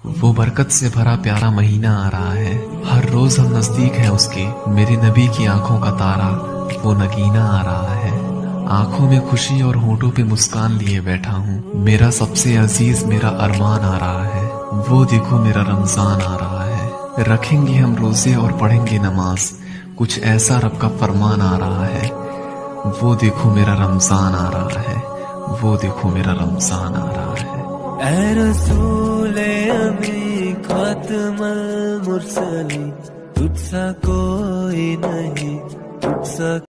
वो बरकत से भरा प्यारा महीना आ रहा है, हर रोज हम नजदीक हैं उसके। मेरे नबी की आंखों का तारा वो नगीना आ रहा है। आंखों में खुशी और होठों पे मुस्कान लिए बैठा हूँ। मेरा सबसे अजीज मेरा अरमान आ रहा है। वो देखो मेरा रमजान आ रहा है। रखेंगे हम रोजे और पढ़ेंगे नमाज, कुछ ऐसा रब का फरमान आ रहा है। वो देखो मेरा रमजान आ रहा है। वो देखो मेरा रमजान आ रहा है। ऐ रसूले अमी खातमुल मुरसलीन, तुझसा कोई नहीं, तुझसा